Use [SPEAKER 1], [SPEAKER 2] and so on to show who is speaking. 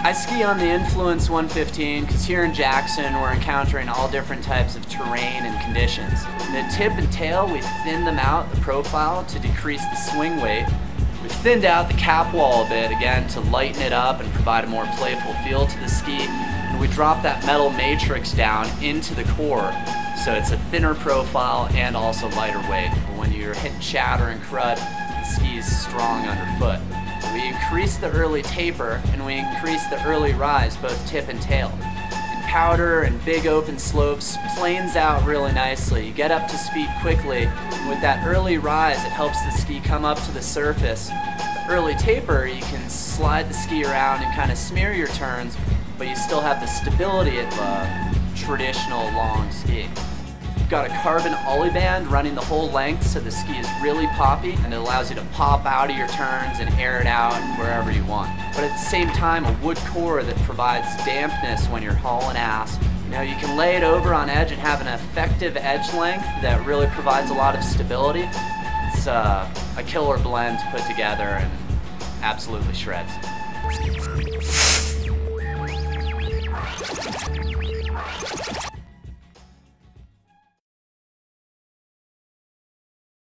[SPEAKER 1] I ski on the Influence 115 because here in Jackson we're encountering all different types of terrain and conditions. In the tip and tail, we thinned them out, the profile, to decrease the swing weight. We've thinned out the cap wall a bit, again, to lighten it up and provide a more playful feel to the ski. And we dropped that metal matrix down into the core, so it's a thinner profile and also lighter weight. But when you're hitting chatter and crud, the ski is strong underfoot. We increase the early taper and we increase the early rise, both tip and tail. In powder and big open slopes, planes out really nicely. You get up to speed quickly. And with that early rise, it helps the ski come up to the surface. The early taper, you can slide the ski around and kind of smear your turns, but you still have the stability of a traditional long ski. Got a carbon ollie band running the whole length, so the ski is really poppy and it allows you to pop out of your turns and air it out wherever you want. But at the same time, a wood core that provides dampness when you're hauling ass. You know, you can lay it over on edge and have an effective edge length that really provides a lot of stability. It's a killer blend to put together and absolutely shreds.